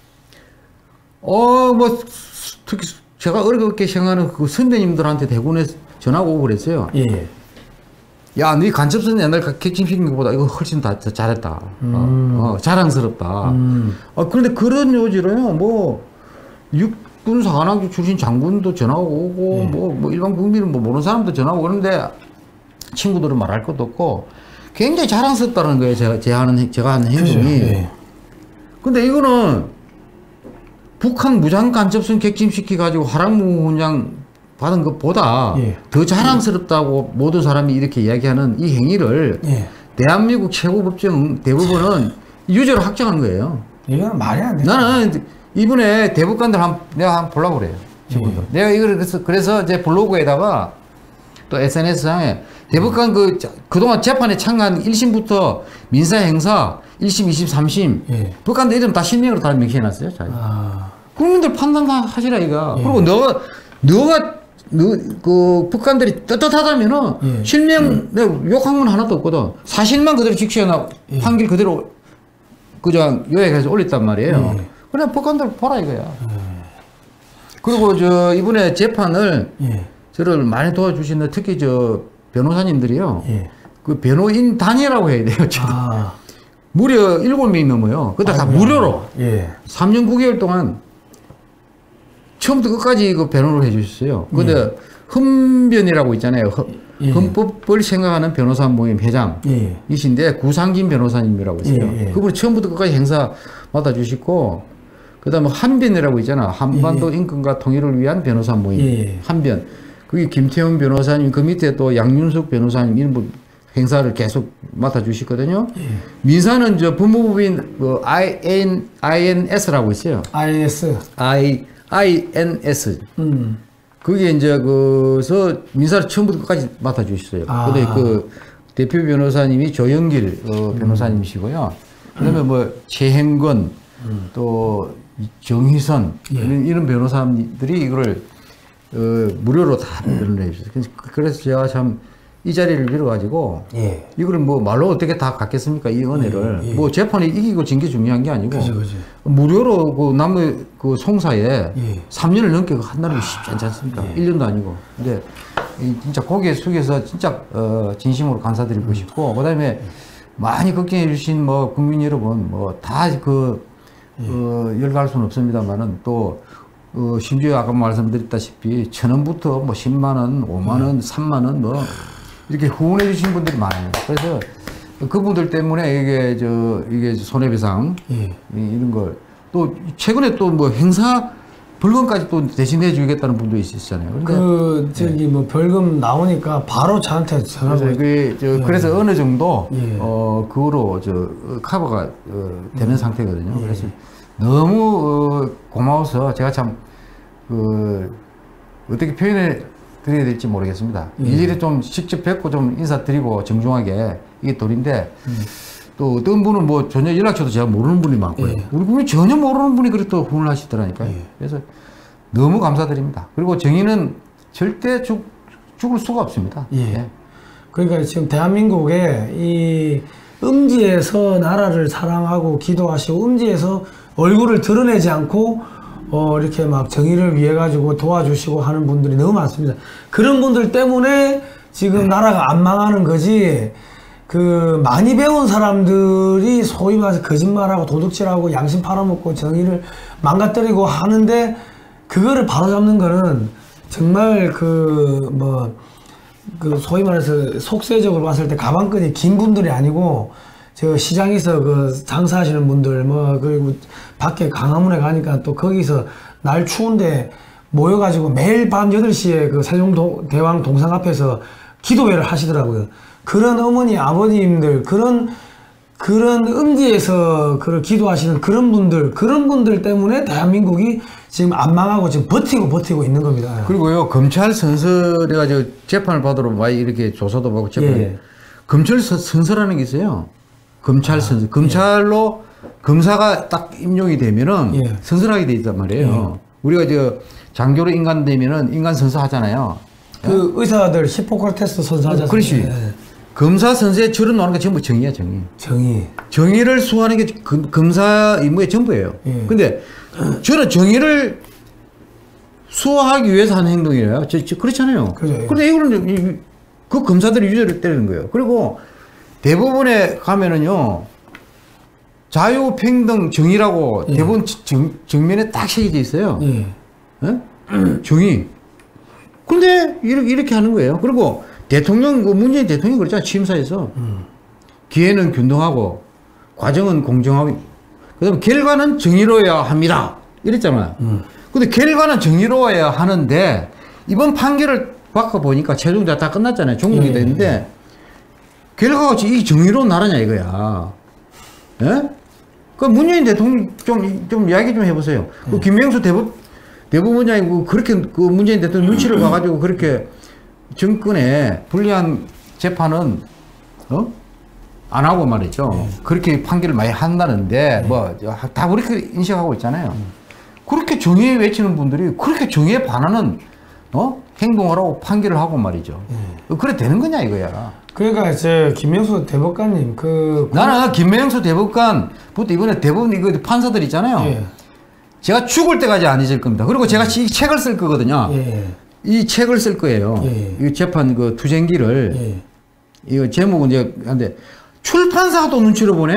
[SPEAKER 2] 어, 뭐 특히 제가 어렵게 생각하는 그 선배님들한테 대군에서 전화가 오고 그랬어요.
[SPEAKER 1] 예.
[SPEAKER 2] 야, 네 간첩선 옛날 객침시킨 것보다 이거 훨씬 다 잘했다.
[SPEAKER 1] 음.
[SPEAKER 2] 어, 어, 자랑스럽다.
[SPEAKER 1] 음.
[SPEAKER 2] 어, 그런데 그런 요지로요, 뭐, 육군 사관학교 출신 장군도 전화가 오고,
[SPEAKER 1] 예.
[SPEAKER 2] 뭐, 뭐, 일반 국민은 뭐 모르는 사람도 전화가 오고 그러는데 친구들은 말할 것도 없고 굉장히 자랑스럽다는 거예요, 제가, 제가 하는, 제가 하는 행동이.
[SPEAKER 1] 그렇죠. 예.
[SPEAKER 2] 근데 이거는 북한 무장 간첩선 객침시켜가지고 화랑무훈장 받은 것보다
[SPEAKER 1] 예.
[SPEAKER 2] 더 자랑스럽다고 모든 사람이 이렇게 이야기하는 이 행위를
[SPEAKER 1] 예.
[SPEAKER 2] 대한민국 최고법정 대법원은 유죄로 확정한 거예요.
[SPEAKER 1] 이거는 말이 안 돼.
[SPEAKER 2] 나는 이번에 대법관들 한 내가 한번 보려고 그래요. 친구들.
[SPEAKER 1] 예.
[SPEAKER 2] 내가 이걸 그래서 그래서 제 블로그에다가 또 에스엔에스상에 대법관 그 그동안 재판에 참가한 일 심부터 민사 행사 일 심, 이 심, 삼 심
[SPEAKER 1] 예.
[SPEAKER 2] 법관들 이름 다 실명으로 다 명시해놨어요. 자.
[SPEAKER 1] 아.
[SPEAKER 2] 국민들 판단 다 하시라 이가.
[SPEAKER 1] 예.
[SPEAKER 2] 그리고 너가 너가 너, 그 북한들이 떳떳하다면은
[SPEAKER 1] 예.
[SPEAKER 2] 실명 내가 욕한 건 하나도 없거든. 사실만 그대로 직시해나
[SPEAKER 1] 예.
[SPEAKER 2] 판결 그대로 그저 요약해서 올렸단 말이에요.
[SPEAKER 1] 예.
[SPEAKER 2] 그래 북한들 보라 이거야. 그리고 저 이번에 재판을
[SPEAKER 1] 예.
[SPEAKER 2] 저를 많이 도와주시는 특히 저 변호사님들이요.
[SPEAKER 1] 예.
[SPEAKER 2] 그 변호인 단이라고 해야 돼요.
[SPEAKER 1] 아.
[SPEAKER 2] 무려 일곱 명이 넘어요. 그것도 다
[SPEAKER 1] 아이고야.
[SPEAKER 2] 무료로
[SPEAKER 1] 예.
[SPEAKER 2] 삼 년 구 개월 동안 처음부터 끝까지 그 변호를 해주셨어요. 근데
[SPEAKER 1] 예.
[SPEAKER 2] 헌변이라고 있잖아요. 헌,
[SPEAKER 1] 예.
[SPEAKER 2] 헌법을 생각하는 변호사 모임 회장이신데
[SPEAKER 1] 예.
[SPEAKER 2] 구상김 변호사님이라고 있어요.
[SPEAKER 1] 예, 예.
[SPEAKER 2] 그분이 처음부터 끝까지 행사 맡아주시고 그다음에 한변이라고 있잖아. 한반도
[SPEAKER 1] 예.
[SPEAKER 2] 인권과 통일을 위한 변호사 모임
[SPEAKER 1] 예.
[SPEAKER 2] 한변. 그게 김태훈 변호사님 그 밑에 또 양윤석 변호사님 이런 분 행사를 계속 맡아주시거든요.
[SPEAKER 1] 예.
[SPEAKER 2] 민사는 저 법무부인 그 아이엔, 아이엔에스라고 있어요.
[SPEAKER 1] 아이에스.
[SPEAKER 2] I, 아이엔에스.
[SPEAKER 1] 음.
[SPEAKER 2] 그게 이제 그서 민사를 처음부터 끝까지 맡아주셨어요.
[SPEAKER 1] 아.
[SPEAKER 2] 근데 그 대표 변호사님이 조영길 어, 변호사님이시고요. 그다음에 뭐 최행건
[SPEAKER 1] 음.
[SPEAKER 2] 또 정희선
[SPEAKER 1] 예.
[SPEAKER 2] 이런, 이런 변호사님들이 이거를 어, 무료로 다 변호를 해주셨어요. 그래서- 그래서 제가 참 이 자리를 빌어가지고
[SPEAKER 1] 예.
[SPEAKER 2] 이거를 뭐 말로 어떻게 다 갖겠습니까 이 은혜를.
[SPEAKER 1] 예, 예.
[SPEAKER 2] 뭐 재판이 이기고 진 게 중요한 게 아니고
[SPEAKER 1] 그죠, 그죠.
[SPEAKER 2] 무료로 그 남의 그 송사에
[SPEAKER 1] 예.
[SPEAKER 2] 삼 년을 넘게 한다는 게 쉽지 않지 않습니까? 일 년도 아니고. 근데 이 진짜 고개 숙여서 진짜 어 진심으로 감사드리고 싶고 그다음에 많이 걱정해 주신 뭐 국민 여러분 뭐 다 그 어, 열갈 수는 없습니다만은 또 어, 심지어 아까 말씀드렸다시피 천 원부터 뭐 십만 원, 오만 원, 삼만 원 뭐 이렇게 후원해 주신 분들이 많아요. 그래서 그분들 때문에 이게 저 이게 손해배상
[SPEAKER 1] 예.
[SPEAKER 2] 이런 걸 또 최근에 또 뭐 행사 벌금까지 또 대신해 주겠다는 분도 있으시잖아요. 근데
[SPEAKER 1] 그 저기 뭐 벌금 나오니까 바로 저한테 전화가
[SPEAKER 2] 그래서, 그, 저,
[SPEAKER 1] 예.
[SPEAKER 2] 그래서 어느 정도
[SPEAKER 1] 예.
[SPEAKER 2] 어 그거로 저 커버가 어, 되는
[SPEAKER 1] 음.
[SPEAKER 2] 상태거든요.
[SPEAKER 1] 예.
[SPEAKER 2] 그래서 너무 어, 고마워서 제가 참 그 어떻게 표현해 드려야 될지 모르겠습니다.
[SPEAKER 1] 예.
[SPEAKER 2] 일일이 좀 직접 뵙고 좀 인사드리고 정중하게 이게 도리인데
[SPEAKER 1] 음.
[SPEAKER 2] 또 어떤 분은 뭐 전혀 연락처도 제가 모르는 분이 많고요.
[SPEAKER 1] 예.
[SPEAKER 2] 우리 분이 전혀 모르는 분이 그렇게 또 후원을 하시더라니까요.
[SPEAKER 1] 예.
[SPEAKER 2] 그래서 너무 감사드립니다. 그리고 정의는 절대 죽, 죽을 수가 없습니다.
[SPEAKER 1] 예.
[SPEAKER 2] 예.
[SPEAKER 1] 그러니까 지금 대한민국에 이 음지에서 나라를 사랑하고 기도하시고 음지에서 얼굴을 드러내지 않고 어 이렇게 막 정의를 위해 가지고 도와주시고 하는 분들이 너무 많습니다. 그런 분들 때문에 지금 나라가 안 망하는 거지. 그 많이 배운 사람들이 소위 말해서 거짓말하고 도둑질하고 양심 팔아먹고 정의를 망가뜨리고 하는데 그거를 바로잡는 거는 정말 그 뭐 그 소위 말해서 속세적으로 봤을 때 가방끈이 긴 분들이 아니고 저 시장에서 그 장사하시는 분들 뭐 그리고 밖에 강화문에 가니까 또 거기서 날 추운데 모여가지고 매일 밤 여덟 시에 그 세종대왕 동상 앞에서 기도회를 하시더라고요. 그런 어머니 아버님들 그런 그런 음지에서 그걸 기도하시는 그런 분들 그런 분들 때문에 대한민국이 지금 안 망하고 지금 버티고 버티고 있는 겁니다.
[SPEAKER 2] 그리고요 검찰 선서가 저 재판을 받으러 많이 이렇게 조사도 받고 재판
[SPEAKER 1] 예.
[SPEAKER 2] 검찰 선- 선서라는 게 있어요. 검찰 선서 검찰로 검사가 딱 임용이 되면은
[SPEAKER 1] 예.
[SPEAKER 2] 선서하게 돼 있단 말이에요. 우리가 저 장교로 인간 되면은 인간 선서 하잖아요.
[SPEAKER 1] 그 의사들 히포크라테스 선서하지 않습니까?
[SPEAKER 2] 그렇지.
[SPEAKER 1] 예.
[SPEAKER 2] 검사 선서에 줄을 놓는 게 전부 정의야 정의.
[SPEAKER 1] 정의.
[SPEAKER 2] 정의를 수호하는 게 금- 검사 임무의 전부예요.
[SPEAKER 1] 예.
[SPEAKER 2] 근데 저는 정의를 수호하기 위해서 하는 행동이에요. 저, 저 그렇잖아요.
[SPEAKER 1] 그죠, 예.
[SPEAKER 2] 근데 이거는 이- 그 검사들이 유죄를 때리는 거예요. 그리고 대법원에 가면은요 자유, 평등, 정의라고
[SPEAKER 1] 예.
[SPEAKER 2] 대법원 정, 정면에 딱 새겨져 있어요.
[SPEAKER 1] 예.
[SPEAKER 2] 예? 정의. 근데 이렇게, 이렇게 하는 거예요. 그리고 대통령, 그 문재인 대통령이 그랬잖아요. 취임사에서.
[SPEAKER 1] 음.
[SPEAKER 2] 기회는 균등하고, 과정은 공정하고, 그 다음에 결과는 정의로워야 합니다. 이랬잖아요.
[SPEAKER 1] 음.
[SPEAKER 2] 근데 결과는 정의로워야 하는데, 이번 판결을 바꿔보니까 최종 다, 다 끝났잖아요. 종국이
[SPEAKER 1] 예,
[SPEAKER 2] 됐는데, 결과가 이 정의로운 나라냐 이거야. 예? 그 문재인 대통령 좀, 좀 이야기 좀 해보세요. 그 김명수 대법, 대법원장이 그 그렇게 그 문재인 대통령 눈치를 봐가지고 그렇게 정권에 불리한 재판은, 어? 안 하고 말이죠.
[SPEAKER 1] 네.
[SPEAKER 2] 그렇게 판결을 많이 한다는데, 뭐, 다 그렇게 인식하고 있잖아요. 그렇게 정의에 외치는 분들이 그렇게 정의에 반하는, 어? 행동을 하고 판결을 하고 말이죠. 그래 되는 거냐 이거야.
[SPEAKER 1] 그러니까 저 김명수 대법관님 그
[SPEAKER 2] 나는 김명수 대법관부터 이번에 대법원 이거 판사들 있잖아요.
[SPEAKER 1] 예.
[SPEAKER 2] 제가 죽을 때까지 안 잊을 겁니다. 그리고 제가 이 책을 쓸 거거든요.
[SPEAKER 1] 예.
[SPEAKER 2] 이 책을 쓸 거예요.
[SPEAKER 1] 예.
[SPEAKER 2] 이 재판 그 투쟁기를
[SPEAKER 1] 예.
[SPEAKER 2] 이거 제목은 이제 한데 출판사가 또 눈치를 보네.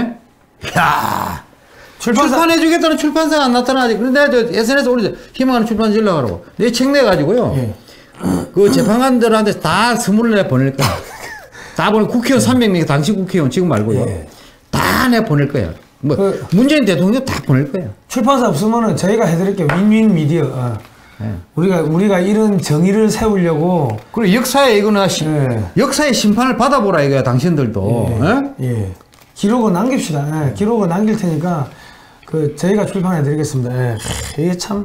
[SPEAKER 2] 야
[SPEAKER 1] 출판사
[SPEAKER 2] 출판해주겠다는 출판사가 안 나타나지. 그런데 저 에스엔에스 올리죠. 희망하는 출판사 연락하라고. 내 책 내가지고요.
[SPEAKER 1] 예.
[SPEAKER 2] 그 재판관들한테 다 선물을 내 보낼 거야. 다 보내. 국회의원 삼백 명이 당시 국회의원 지금 말고요.
[SPEAKER 1] 예.
[SPEAKER 2] 다 내 보낼 거야. 뭐
[SPEAKER 1] 그-
[SPEAKER 2] 문재인 대통령 다 보낼 거야.
[SPEAKER 1] 출판사 없으면은 저희가 해드릴게요. 윈윈 미디어. 어.
[SPEAKER 2] 예.
[SPEAKER 1] 우리가 우리가 이런 정의를 세우려고
[SPEAKER 2] 그리고 역사에 이거는 시-
[SPEAKER 1] 예.
[SPEAKER 2] 역사의 심판을 받아보라 이거야 당신들도. 예?
[SPEAKER 1] 예. 기록을 남깁시다. 예. 기록을 남길 테니까 그 저희가 출판해 드리겠습니다. 예. 하, 이게 참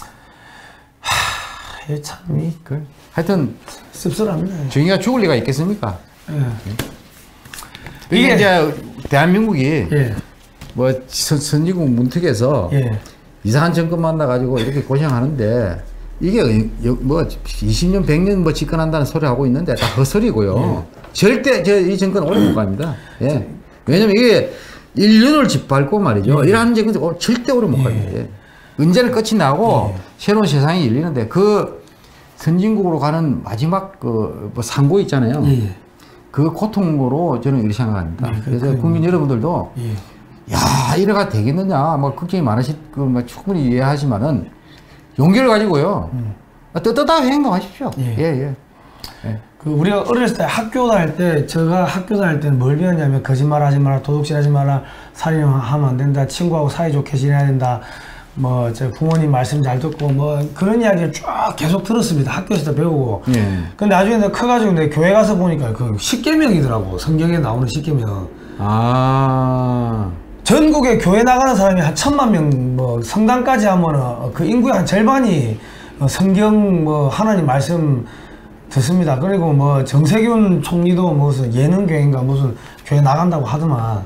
[SPEAKER 1] 하, 이게 참이
[SPEAKER 2] 그 하여튼
[SPEAKER 1] 씁쓸합니다.
[SPEAKER 2] 정의가 죽을 리가 있겠습니까?
[SPEAKER 1] 예.
[SPEAKER 2] 이게
[SPEAKER 1] 이게-
[SPEAKER 2] 이제 대한민국이
[SPEAKER 1] 예.
[SPEAKER 2] 뭐 선, 선진국 문턱에서
[SPEAKER 1] 예.
[SPEAKER 2] 이상한 정권 만나가지고 이렇게 고생하는데 이게 여- 뭐 이십 년, 백 년 뭐 집권한다는 소리 하고 있는데 다 헛소리고요. 절대 저 이 정권 오래 못 갑니다. 예. 왜냐면 이게 인륜을 짓밟고 말이죠. 이러한 정권 어, 절대 오래 못 갑니다. 예. 언제는 끝이 나고 새로운 세상이 열리는데 그 선진국으로 가는 마지막 그 뭐 상고 있잖아요.
[SPEAKER 1] 예.
[SPEAKER 2] 그 고통으로 저는 이렇게 생각합니다.
[SPEAKER 1] 네,
[SPEAKER 2] 그래서
[SPEAKER 1] 그렇군요.
[SPEAKER 2] 국민 여러분들도
[SPEAKER 1] 예.
[SPEAKER 2] 야 이래가 되겠느냐 뭐 걱정이 많으실 그 충분히 이해하지만은 용기를 가지고요 떳떳하게 행동하십시오.
[SPEAKER 1] 예.
[SPEAKER 2] 예, 예. 예.
[SPEAKER 1] 그 우리가 어렸을 때 학교 다닐 때 제가 학교 다닐 때는 뭘 배웠냐면 거짓말하지 마라, 도둑질하지 마라, 살인하면 안 된다, 친구하고 사이좋게 지내야 된다, 뭐 제 부모님 말씀 잘 듣고 뭐 그런 이야기를 쫙 계속 들었습니다. 학교에서 배우고.
[SPEAKER 2] 예.
[SPEAKER 1] 근데 나중에 내가 커가지고 내 교회 가서 보니까 그 십계명이더라고. 성경에 나오는 십계명.
[SPEAKER 2] 아.
[SPEAKER 1] 전국에 교회 나가는 사람이 한 천만 명, 뭐 성당까지 하면은 그 인구의 한 절반이 성경 뭐 하나님 말씀 듣습니다. 그리고 뭐 정세균 총리도 무슨 예능교회인가 무슨 교회 나간다고 하더만.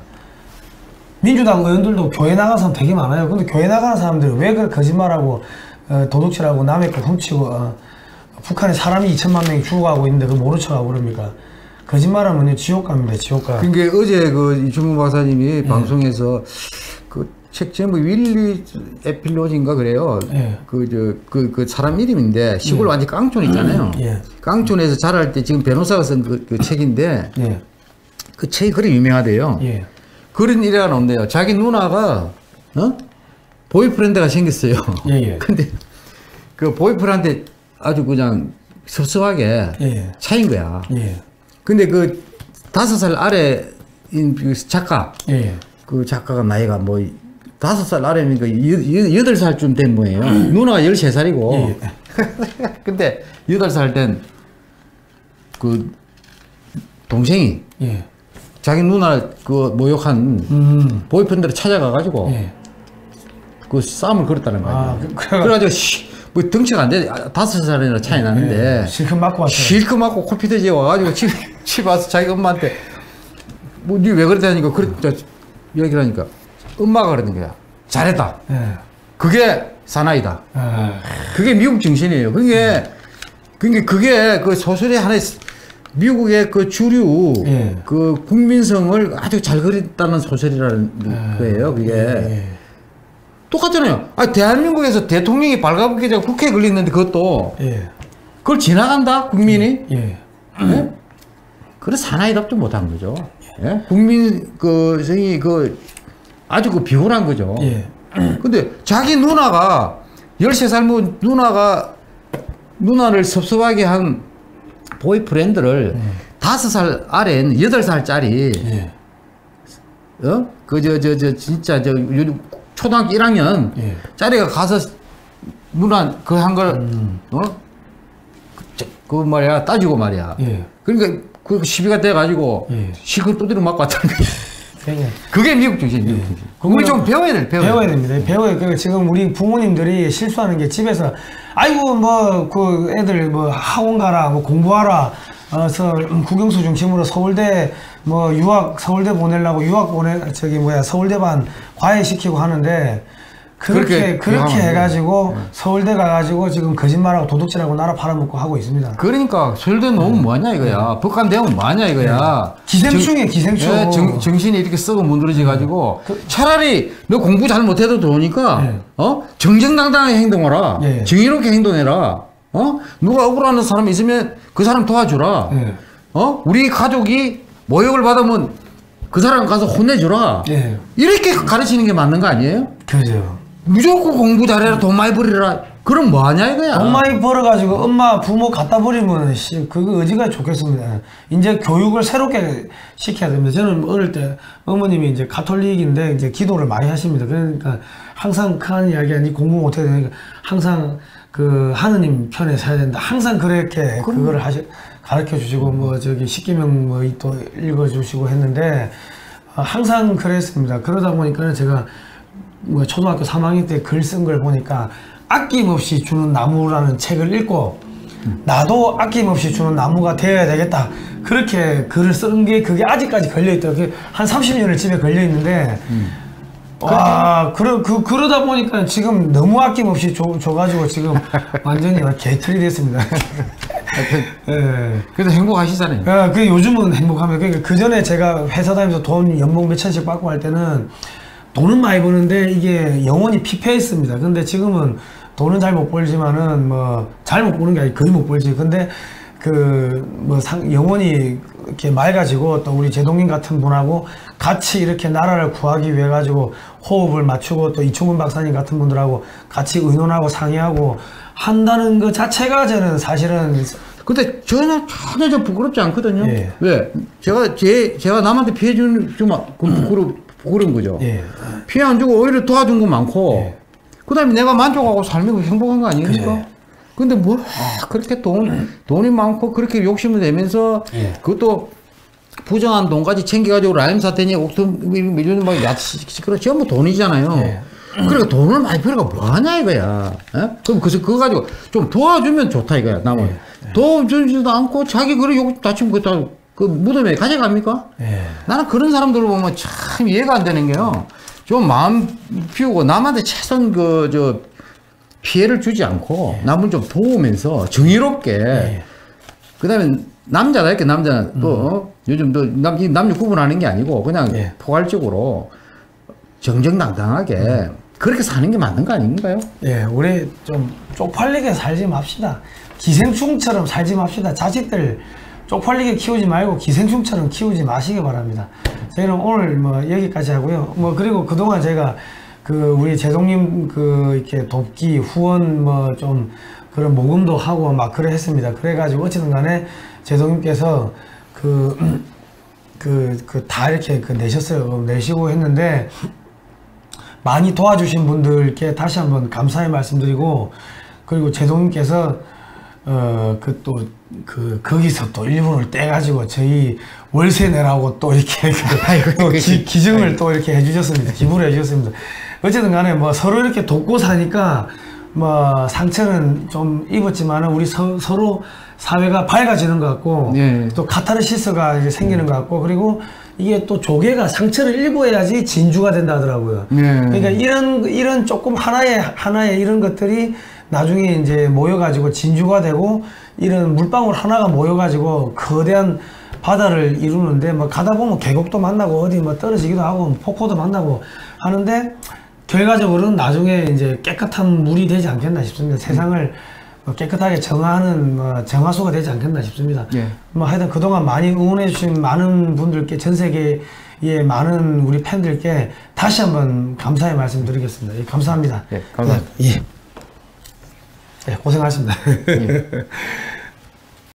[SPEAKER 1] 민주당 의원들도 교회 나가는 사람 되게 많아요. 근데 교회 나가는 사람들은 왜 그 거짓말하고 어, 도둑질하고 남의 거 훔치고 어, 북한에 사람이 이천만 명이 죽어가고 있는데 그거 모른 척하고 그럽니까? 거짓말하면 지옥갑니다. 지옥가.
[SPEAKER 2] 그러니까 어제 그 이충무 박사님이 예. 방송에서 그 책 제목 윌리 에필로지인가 그래요.
[SPEAKER 1] 예.
[SPEAKER 2] 그 저 그 그 사람 이름인데 시골
[SPEAKER 1] 예.
[SPEAKER 2] 완전 깡촌 있잖아요.
[SPEAKER 1] 예.
[SPEAKER 2] 깡촌에서 자랄 때 지금 변호사가 쓴 그 그 책인데
[SPEAKER 1] 예.
[SPEAKER 2] 그 책이 그리 유명하대요.
[SPEAKER 1] 예.
[SPEAKER 2] 그런 일이 하나 온대요. 자기 누나가 어? 보이프렌드가 생겼어요.
[SPEAKER 1] 예, 예.
[SPEAKER 2] 근데 그 보이프렌드한테 아주 그냥 섭섭하게
[SPEAKER 1] 예.
[SPEAKER 2] 차인 거야.
[SPEAKER 1] 예.
[SPEAKER 2] 근데 그 다섯 살 아래인 그 작가,
[SPEAKER 1] 예.
[SPEAKER 2] 그 작가가 나이가 뭐 다섯 살 아래니까 여, 여덟 살쯤 된 모예요. 누나가 열세 살이고.
[SPEAKER 1] 예.
[SPEAKER 2] 근데 여덟 살 된 그 동생이
[SPEAKER 1] 예.
[SPEAKER 2] 자기 누나 그 모욕한
[SPEAKER 1] 음.
[SPEAKER 2] 보이프렌드를 찾아가가지고
[SPEAKER 1] 예.
[SPEAKER 2] 그 싸움을 걸었다는 거예요.
[SPEAKER 1] 아, 그- 그래가-
[SPEAKER 2] 그래가지고 시, 뭐 덩치가 안 돼. 아, 다섯 살이나 차이 나는데.
[SPEAKER 1] 예. 실컷 맞고 왔어요.
[SPEAKER 2] 실컷 맞고 코피터지에 와가지고 집, 집 와서 자기 엄마한테 뭐 니 왜 그랬다니까 그랬다 얘기를 하니까 엄마가 그러는 거야. 잘했다.
[SPEAKER 1] 예.
[SPEAKER 2] 그게 사나이다.
[SPEAKER 1] 예.
[SPEAKER 2] 그게 미국 정신이에요. 그게 그게 그게 그 소설의 하나의 미국의 그 주류
[SPEAKER 1] 예.
[SPEAKER 2] 그 국민성을 아주 잘 그렸다는 소설이라는
[SPEAKER 1] 예.
[SPEAKER 2] 거예요. 그게
[SPEAKER 1] 예.
[SPEAKER 2] 똑같잖아요. 아 대한민국에서 대통령이 발가벗기 전에 국회에 걸렸는데 그것도
[SPEAKER 1] 예.
[SPEAKER 2] 그걸 지나간다 국민이.
[SPEAKER 1] 예.
[SPEAKER 2] 예? 그래 사나이답지 못한 거죠. 예? 국민 그 성이 그 아주 그 비굴한 거죠.
[SPEAKER 1] 예.
[SPEAKER 2] 근데 자기 누나가 열세 살 뭐 누나가 누나를 섭섭하게 한 보이프렌드를
[SPEAKER 1] 예.
[SPEAKER 2] 다섯 살 아래인 여덟 살짜리
[SPEAKER 1] 예.
[SPEAKER 2] 어? 그 저 저 저 진짜 저 요- 초등학교 일 학년
[SPEAKER 1] 예.
[SPEAKER 2] 짜리가 가서 누나 그 한 걸
[SPEAKER 1] 음.
[SPEAKER 2] 어? 그, 그 말이야 따지고 말이야.
[SPEAKER 1] 예.
[SPEAKER 2] 그러니까 그 시비가 돼가지고
[SPEAKER 1] 예.
[SPEAKER 2] 실컷 두드려 맞고 왔다는 거야.
[SPEAKER 1] 그러니까
[SPEAKER 2] 그게 미국 정신, 미국 정신. 그걸 좀 배워야 돼, 배워야,
[SPEAKER 1] 배워야 됩니다. 배워야 그 지금 우리 부모님들이 실수하는 게 집에서 아이고 뭐 그 애들 뭐 학원 가라 뭐 공부하라 어서 국영수 중심으로 서울대 뭐 유학 서울대 보내려고 유학 보내 저기 뭐야 서울대반 과외 시키고 하는데 그렇게
[SPEAKER 2] 그렇게
[SPEAKER 1] 그렇게
[SPEAKER 2] 하면
[SPEAKER 1] 해가지고 서울대 가가지고 지금 거짓말하고 도둑질하고 나라 팔아먹고 하고 있습니다.
[SPEAKER 2] 그러니까 서울대 놓으면 뭐하냐 이거야. 북한 대우면 뭐하냐 이거야.
[SPEAKER 1] 기생충이에요, 기생충.
[SPEAKER 2] 예, 정, 정신이 이렇게 썩어 문드러져 가지고 차라리 너 공부 잘 못해도 좋으니까
[SPEAKER 1] 네.
[SPEAKER 2] 어 정정당당하게 행동하라.
[SPEAKER 1] 네.
[SPEAKER 2] 정의롭게 행동해라. 어 누가 억울한 사람 있으면 그 사람 도와주라.
[SPEAKER 1] 네.
[SPEAKER 2] 어 우리 가족이 모욕을 받으면 그 사람 가서 혼내주라.
[SPEAKER 1] 예.
[SPEAKER 2] 이렇게 가르치는 게 맞는 거 아니에요?
[SPEAKER 1] 그죠.
[SPEAKER 2] 무조건 공부 잘해라, 돈 많이 벌이라. 그럼 뭐하냐 이거야.
[SPEAKER 1] 돈 많이 벌어가지고 엄마 부모 갖다 버리면 씨 그거 어지가 좋겠습니다. 이제 교육을 새롭게 시켜야 됩니다. 저는 어릴 때 어머님이 이제 가톨릭인데 이제 기도를 많이 하십니다. 그러니까 항상 큰 이야기 아니 공부 못해야 되니까 항상 그 하느님 편에 서야 된다. 항상 그렇게 그거를 하시 가르쳐 주시고 뭐 저기 십계명 뭐 또 읽어 주시고 했는데 어, 항상 그랬습니다. 그러다 보니까 제가 뭐 초등학교 삼 학년 때 글 쓴 걸 보니까 아낌없이 주는 나무라는 책을 읽고 나도 아낌없이 주는 나무가 되어야 되겠다. 그렇게 글을 쓰는 게 그게 아직까지 걸려있더라고요. 한 삼십 년을 집에 걸려있는데 음. 와, 그러, 그, 그러다 보니까 지금 너무 아낌없이 줘, 줘가지고 지금 완전히 개털이 됐습니다.
[SPEAKER 2] 예. 그래도 행복하시잖아요.
[SPEAKER 1] 예, 그 요즘은 행복합니다. 그러니까 그 전에 제가 회사 다니면서 돈 연봉 몇 천씩 받고 할 때는 돈은 많이 버는데 이게 영원히 피폐했습니다. 근데 지금은 돈은 잘 못 벌지만은 뭐 잘 못 버는 게 아니고 거의 못 벌지. 근데 그 뭐 상 영원히 이렇게 맑아지고 또 우리 제동님 같은 분하고 같이 이렇게 나라를 구하기 위해 가지고 호흡을 맞추고 또 이충훈 박사님 같은 분들하고 같이 의논하고 상의하고 한다는 것 자체가 저는 사실은
[SPEAKER 2] 근데 전혀 전혀 좀 부끄럽지 않거든요.
[SPEAKER 1] 예.
[SPEAKER 2] 왜? 제가 제 제가 남한테 피해 주는 좀 부끄러 부끄러운 거죠.
[SPEAKER 1] 예.
[SPEAKER 2] 피해 안 주고 오히려 도와준 거 많고.
[SPEAKER 1] 예.
[SPEAKER 2] 그다음에 내가 만족하고 살면 행복한 거 아닙니까?
[SPEAKER 1] 그래.
[SPEAKER 2] 근데 뭐 아, 그렇게 돈 돈이 많고 그렇게 욕심을 내면서
[SPEAKER 1] 예.
[SPEAKER 2] 그것도 부정한 돈까지 챙겨가지고 라임 사태니 옥토 밀리언 막 야치 그런 전부 돈이잖아요.
[SPEAKER 1] 예.
[SPEAKER 2] 그러니까 돈을 많이 벌어가 뭐 하냐 이거야. 에? 그럼 그래서 그거 가지고 좀 도와주면 좋다 이거야. 남은
[SPEAKER 1] 예.
[SPEAKER 2] 도와주지도 않고 자기 그런 욕 다치면 그다 그 무덤에 가져갑니까?
[SPEAKER 1] 예.
[SPEAKER 2] 나는 그런 사람들을 보면 참 이해가 안 되는 게요. 좀 마음 피우고 남한테 최선 그 저 피해를 주지 않고 남을 좀 도우면서 정의롭게.
[SPEAKER 1] 예.
[SPEAKER 2] 그다음에 남자다 이렇게 남자는 또 어? 요즘 또 남, 이 남녀 구분하는 게 아니고 그냥
[SPEAKER 1] 예.
[SPEAKER 2] 포괄적으로 정정당당하게 그렇게 사는 게 맞는 거 아닌가요?
[SPEAKER 1] 예, 우리 좀 쪽팔리게 살지 맙시다. 기생충처럼 살지 맙시다. 자식들 쪽팔리게 키우지 말고 기생충처럼 키우지 마시기 바랍니다. 저희는 오늘 뭐 여기까지 하고요. 뭐 그리고 그동안 제가 그 우리 제동님 그 이렇게 돕기 후원 뭐 좀 그런 모금도 하고 막 그래 했습니다. 그래가지고 어쨌든 간에 제동님께서 그 그 그 다 이렇게 그 내셨어요. 내시고 했는데 많이 도와주신 분들께 다시 한번 감사의 말씀드리고, 그리고 제동님께서 어 그 또 그 거기서 또 일분을 떼가지고 저희 월세 내라고 또 이렇게 그 또 기, 기증을 또 이렇게 해주셨습니다. 기부를 해주셨습니다. 어쨌든 간에 뭐 서로 이렇게 돕고 사니까 뭐 상처는 좀 입었지만은 우리 서, 서로 사회가 밝아지는 것 같고,
[SPEAKER 2] 예.
[SPEAKER 1] 또 카타르시스가 이제 생기는 것 같고, 그리고 이게 또 조개가 상처를 일궈야지 진주가 된다 하더라고요.
[SPEAKER 2] 예.
[SPEAKER 1] 그러니까 이런 이런 조금 하나의 하나의 이런 것들이 나중에 이제 모여가지고 진주가 되고, 이런 물방울 하나가 모여가지고 거대한 바다를 이루는데, 뭐 가다 보면 계곡도 만나고 어디 뭐 떨어지기도 하고 폭포도 만나고 하는데, 결과적으로는 나중에 이제 깨끗한 물이 되지 않겠나 싶습니다. 세상을 깨끗하게 정화하는 뭐 정화수가 되지 않겠나 싶습니다.
[SPEAKER 2] 예.
[SPEAKER 1] 뭐 하여튼 그동안 많이 응원해 주신 많은 분들께, 전 세계의 많은 우리 팬들께 다시 한번 감사의 말씀 드리겠습니다. 예, 감사합니다.
[SPEAKER 2] 예, 감사합니다.
[SPEAKER 1] 예. 예, 고생하셨습니다.
[SPEAKER 2] 예.